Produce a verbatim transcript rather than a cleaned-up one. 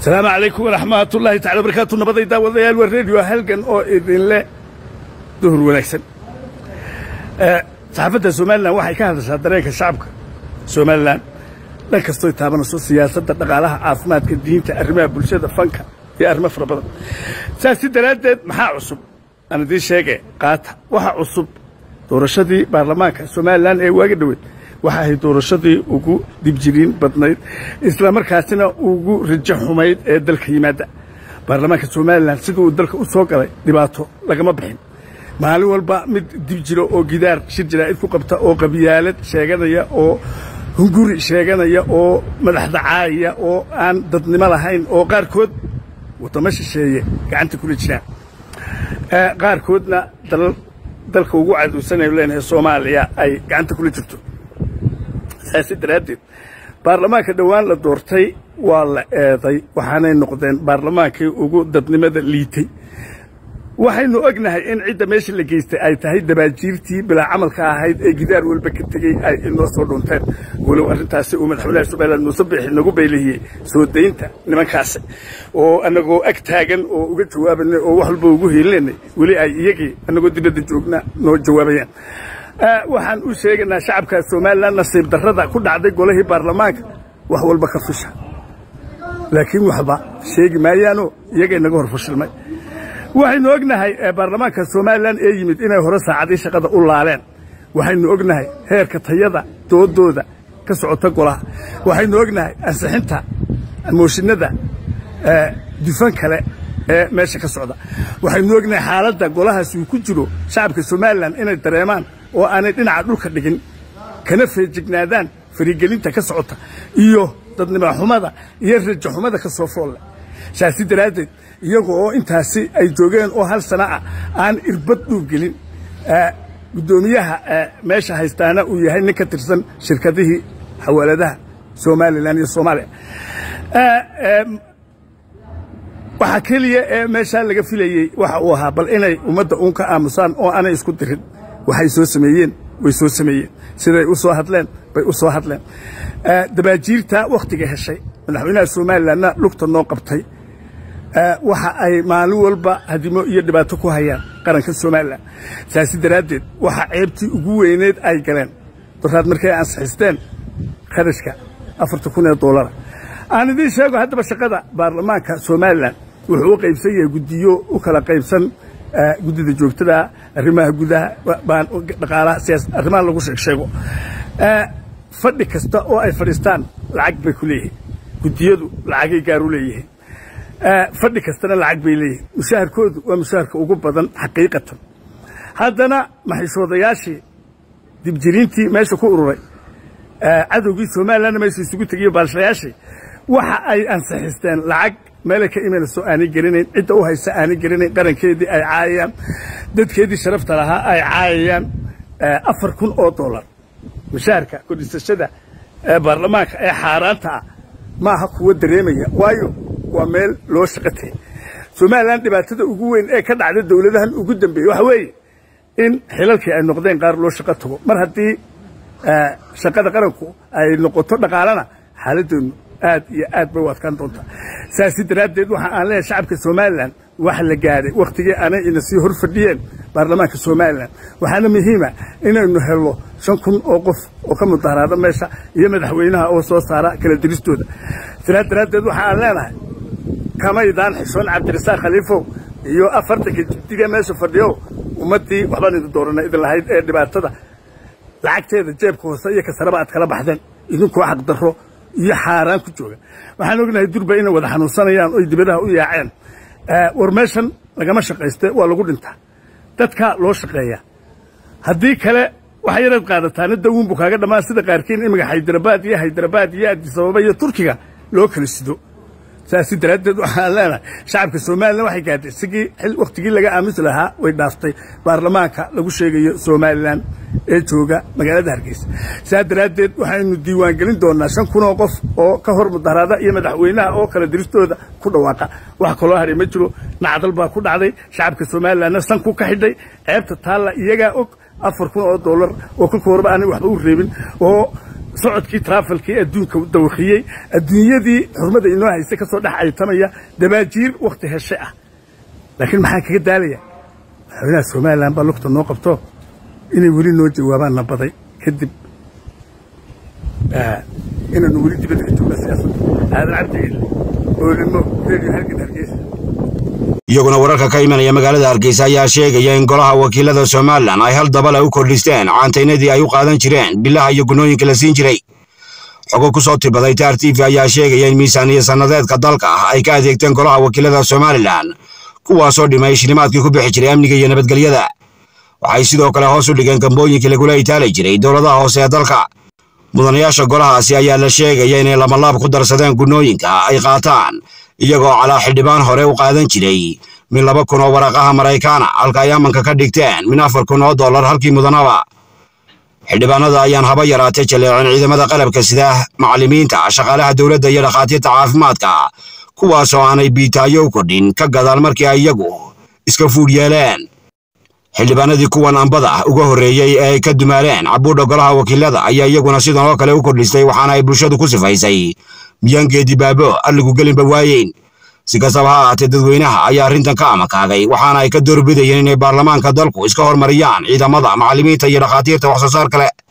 السلام عليكم ورحمة الله تعالى وبركاته. نبض يداول ذيال والراديو هلقن أو إذن لا ظهر ونكسن. صحافة سومالنا waxay ka hadashaa dareenka shacabka Soomaaliland lankastoo taabanayso siyaasadda dhaqaalaha caafimaadka diinta arrimaha bulshada fanka iyo arrimo fara badan saasi daraadeed maxaa cusub aan idin sheegay qaata waxa cusub doorashadii baarlamaanka Soomaaliland ee waagi dhaweyd waxa ay doorashadii ugu dibjiriin badnayd isla markaasina ugu rajo xumayd ee dalka yimaada baarlamaanka Soomaaliland sidoo dalka u soo galay dhibaato lagama bixin maalin walba mid dib jiro oo gidaar shir jiraa'id ku qabta oo qabiyaalad sheeganaya oo hunguri sheeganaya oo madaxda caaya oo aan dadnimo lahayn oo qaar kood wadamo shisheeye gacanta kula jiraan ee qaar koodna dal dalka ugu caadusanayo leenahay Soomaaliya ay gacanta kula jirto saasi daraadeed baarlamaanka dhawaan la doortay waa la eeday waxaanay noqdeen baarlamaankii ugu dadnimada liitay waxaynu ognahay in cidda meesha la geystay ay tahay dabaajiirtii bilaa camalka ahayd ee gidaar walba ka tagay ay inoo soo dhunteen walow arrintaasi uu madaxweynaha Soomaaliland Muuse Biixi nagu beeliyay soo deynta nimankaas oo anagoo ag taagan oo uga jawaabanay oo wax walba ugu heelinay wali ay iyagii anagoo dibadda joogna noo jawaabayaan waxaan u sheegaynaa shacabka Soomaaliland nasiib darrada ku dhacday golihii baarlamaanka wax walba ka fisha laakiin waxba sheegi maayaano iyaga inaga hor fashilmay waxaynu ognahay baarlamaanka Soomaaliland ee yimid inay hore saacadii shaqada u laaleen waxaynu ognahay heerka tayada doodooda ka socota golaha waxaynu ognahay ansixinta mooshinada ee difan kale ee meesha ka socda waxaynu ognahay xaaladda golahaas uu ku jiro shacabka Soomaaliland inay dareemaan oo aanay dhinaca dhulka dhigin kana feejignaadaan farigelinta ka socota iyo dadnimo xumada iyo rajo xumada ka soo fool shaasi daraadeed iyagoo intaasi ay joogeen oo hal sano ah aan irbad dhub gelin gudoomiyaha meesha haystaana uu yahay nin ka tirsan shirkadihii xawaaladaha Soomaaliland iyo Soomaaliya waxa kaliya ee meesha laga filayay waxa uu ahaa bal inay ummadda uun ka aamusaan oo aanay isku dirin waxay soo sameeyeen way soo sameeyeen siday u soo hadleen bay u soo hadleen dabaajiirta waqtiga heshay madaxweynaha Soomaaliland lugta noo qabtay waxa ay maalin walba hadimo iyo dhibaato ku hayaan qaranka Soomaaliland saasi daraadeed waxa ceebtii ugu weyneed ay galeen dooraad markay ansixisteen kharashka afartan kun oo dollar aan idin sheego hadaba shaqada baarlamaanka Soomaaliland wuxuu u qaybsan yahay gudiyo u kala qaybsan gudida joogtada arrimaha gudaha baan dhaqaalaha siyaasad arrimaha lagu sheego fadhi kasta oo ay fadhistaan lacag bay ku leeyihiin gudiyadu lacagay gaar u leeyihiin fadhi kastana lacag bay leeyihiin mushaharkoodu waa mushaharka ugu badan xaqiiqatan haddana maxishoodayaashii dibjiriintii meesha ku ururay cadowgii Soomaaliland meesha isugu tagay baalshayaashii waxa ay ansixisteen lacag meel ka imanayso aanay garanayn cidda u haysa aanay garanayn qarankeedii ay caayaan dadkeedii sharafta lahaa ay caayaan afar kun oo dollar mushaharka ku dhisashada baarlamaanka ee xaaraanta ah ma aha kuwa dareemaya waayo waa meel loo shaqatay Soomaaliland dhibaatada ugu weyn ee ka dhacday dawladahan ugu dambeeyay waxa weeye in xilalkii ay noqdeen qaar loo shaqo tago mar haddii shaqada qaranku ay noqoto dhaqaalana xaaladoodu aad iyo aad bay u adkaan doontaa saasi daraadeed waxa aan leeyahay shacabka Soomaaliland waxa la gaaray waqtigii aanay ina sii hor fadhiyeen baarlamaanka Soomaaliland waxaana muhiim ah inaynu helo shan kun oo qof oo ka mudaharaada meesha iyo madaxweynaha oo soo saara kala diristooda sidaa daraadeed waxa aan leenahay kama idaan xishoon Cabdirasaaq Khaliifo iyo afartanka jibtiga meesha fadhiyo ummadii waxbaan idin dooranay idin lahayd ee dhibaatada lacagteeda jeebka hoose iyo kasaraba aad kala baxdeen idinku xaq darro iyo xaaraan ku jooga waxaan ognahay durba inay wada xanuunsanayaan oo dibadaha u yaaceen war meeshan lagama shaqeystay waa lagu dhintaa dadka loo shaqeeya haddii kale waxa yaraad qaadataan daawun buu kaaga dhamaan sida qaarkiin imiga Hyderabad iyo Hyderabad iyo Addis Ababa iyo Turkiga loo kala sido saasi daraadeed waxaan leenahay shacabka Soomaaliland waxay gaadhay sigii xil waqtigii laga aamus lahaa way dhaaftay baarlamaanka lagu sheegayo Soomaaliland ee jooga magaalada Hargeysa saa daraadeed waxaynu diiwaan gelin doonaa shan kun oo qof oo ka hor mudaharaada iyo madaxweynaha oo kala diristooda ku dhawaaqa wax kale haray ma jiro nacdal baa ku dhacday shacabka Soomaaliland san ku ka xidhay ceebta taala iyaga og afar kun oo dollar oo ka koorba aan waxba u reebin oo socodkii travelkii adduunka u dawaqiyey adduunyadii xurmada inoo haystay ka soo dhex aytamaya dabaajiir waqti heshe ah laakiin maxaa kaga daalaya madaxweynaha Soomaaliland baa lugta noo qabto inay weli noo jawaabaan nabaday kadib ah inaan weli dibadda ka joogno siyaasadda aadan cabdi oo limo reer halkan Hargeysa iyaguna wararka ka imanaya magaalada Hargeysa ayaa sheegaya in golaha wakiilada Soomaaliland ay hal dabal u kordhisteen caanteynadii ay u qaadan jireen bilaha iyo gunooyinka la siin jiray xogo ku soo tibaday T R T V ayaa sheegaya in miisaaniyad sanadeedka dalka ay ka adeegteen golaha wakiilada Soomaaliland kuwaasoo dhimay shilimaadkii ku bixi jiray amniga iyo nabadgelyada waxay sidoo kale hoos u dhigeen gambooyinkii lagula itaalay jiray dowladaha hoose ee dalka mudanayaasha golahaasi ayaa la sheegaya inay lama laab ku darsadeen gunooyinka ay qaataan iyagoo calaa xildhibaan hore u qaadan jiray min laba kun oo waraqaha Mareykaana halka ay amanka ka dhigteen min afar kun oo dollar halkii mudanaba xildhibaanada ayaan haba yaraatay jaleecin ciidamada qalabka sida macallimiinta shaqaalaha dawladda iyo dhaqaatiirta caafimaadka kuwaasoo aanay biitaayo u kordhin ka gadaal markii ay iyagu iska fuud yeeleen xildhibaanadii kuwan ambada uga horeeyay ee ka dumaaleen cabuudha golaha wakiilada ayaa iyaguna sidan oo kale u kordhistay waxaana ay bulshadu ku sifaysay miyangeedi baabo aligu gelinba waayeen si kastaba ha ahaatee dadweynaha ayaa arrintan ka amakaagay waxaana ay ka doorbidayeen inay baarlamaanka dalku iska hormariyaan ciidamada macallimiinta iyo dhaqaatiirta wax soo saar kale